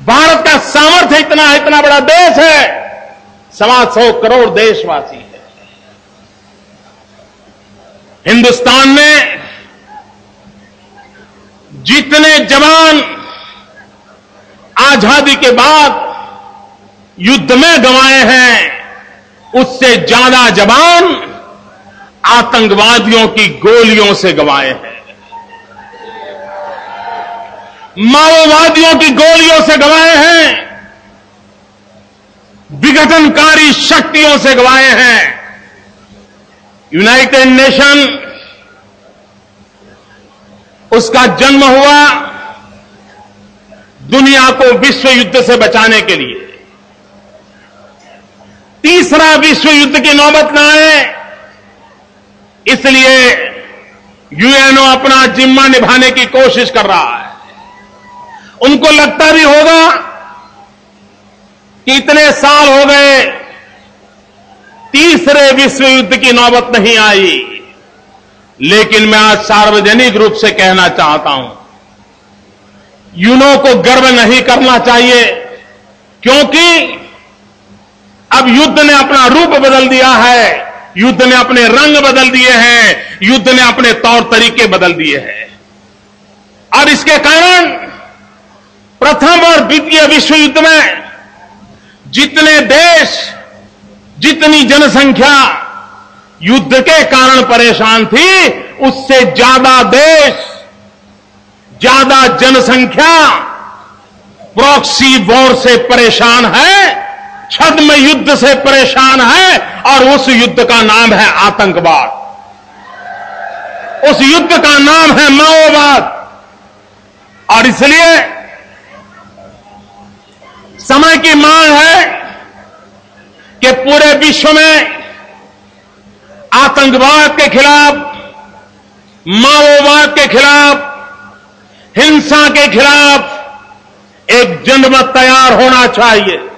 भारत का सामर्थ्य इतना बड़ा देश है, 125 करोड़ देशवासी है। हिंदुस्तान में जितने जवान आजादी के बाद युद्ध में गंवाए हैं, उससे ज्यादा जवान आतंकवादियों की गोलियों से गंवाए हैं, माओवादियों की गोलियों से गंवाए हैं, विघटनकारी शक्तियों से गंवाए हैं। यूनाइटेड नेशन, उसका जन्म हुआ दुनिया को विश्व युद्ध से बचाने के लिए। तीसरा विश्व युद्ध की नौबत न आए, इसलिए यूएनओ अपना जिम्मा निभाने की कोशिश कर रहा है। उनको लगता भी होगा कि इतने साल हो गए, तीसरे विश्व युद्ध की नौबत नहीं आई, लेकिन मैं आज सार्वजनिक रूप से कहना चाहता हूं, यूएनओ को गर्व नहीं करना चाहिए, क्योंकि अब युद्ध ने अपना रूप बदल दिया है, युद्ध ने अपने रंग बदल दिए हैं, युद्ध ने अपने तौर तरीके बदल दिए हैं। और इसके कारण प्रथम और द्वितीय विश्व युद्ध में जितने देश, जितनी जनसंख्या युद्ध के कारण परेशान थी, उससे ज्यादा देश, ज्यादा जनसंख्या प्रॉक्सी वॉर से परेशान है, छद्म युद्ध से परेशान है, और उस युद्ध का नाम है आतंकवाद, उस युद्ध का नाम है माओवाद। और इसलिए समय की मांग है कि पूरे विश्व में आतंकवाद के खिलाफ, माओवाद के खिलाफ, हिंसा के खिलाफ एक जनमत तैयार होना चाहिए।